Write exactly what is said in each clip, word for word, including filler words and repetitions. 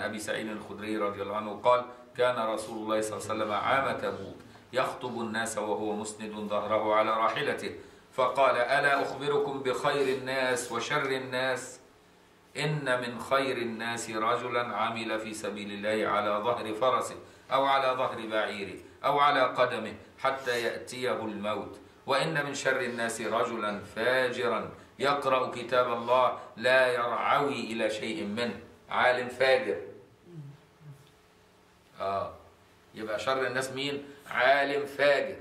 أبي سعيد الخدري رضي الله عنه قال كان رسول الله صلى الله عليه وسلم عام تبوك يخطب الناس وهو مسند ظهره على راحلته فقال ألا أخبركم بخير الناس وشر الناس إن من خير الناس رجلا عمل في سبيل الله على ظهر فرسه أو على ظهر بعيره أو على قدمه حتى يأتيه الموت وإن من شر الناس رجلا فاجرا يقرأ كتاب الله لا يرعوي إلى شيء منه. عالم فاجر. آه يبقى شر الناس مين؟ عالم فاجر،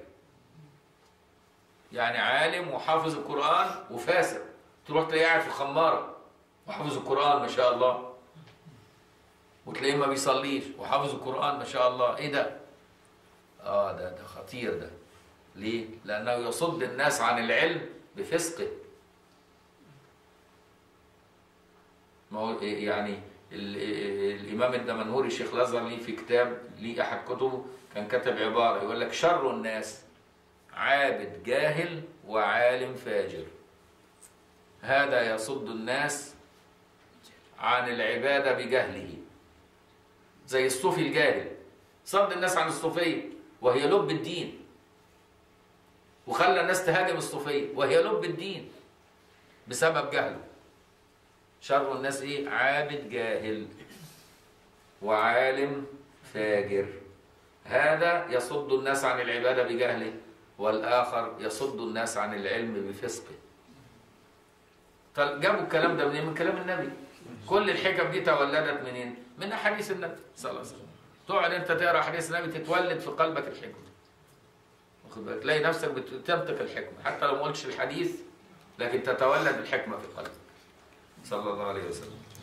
يعني عالم وحافظ القرآن وفاسق، تروح تلاقيه قاعد في الخمارة وحافظ القرآن ما شاء الله، وتلاقيه ما بيصليش وحافظ القرآن ما شاء الله. ايه ده؟ اه ده ده خطير ده. ليه؟ لأنه يصد الناس عن العلم بفسقه. ما هو يعني الإمام الدمنهوري الشيخ الأزهر ليه في كتاب، ليه أحد كتبه كان كتب عبارة يقول لك شر الناس عابد جاهل وعالم فاجر. هذا يصد الناس عن العبادة بجهله، زي الصوفي الجاهل صد الناس عن الصوفية وهي لب الدين، وخلى الناس تهاجم الصوفية وهي لب الدين بسبب جهله. شر الناس ايه؟ عابد جاهل وعالم فاجر. هذا يصد الناس عن العبادة بجهله، والآخر يصد الناس عن العلم بفسقه. جابوا الكلام ده منين؟ من كلام النبي. كل الحكم دي تولدت منين؟ من أحاديث النبي صلى الله عليه وسلم. تقعد انت تقرا حديث النبي تتولد في قلبك الحكمة. واخد بالك؟ تلاقي نفسك بتنطق الحكمة حتى لو ما قلتش الحديث، لكن تتولد الحكمة في قلبك. صلى الله عليه وسلم.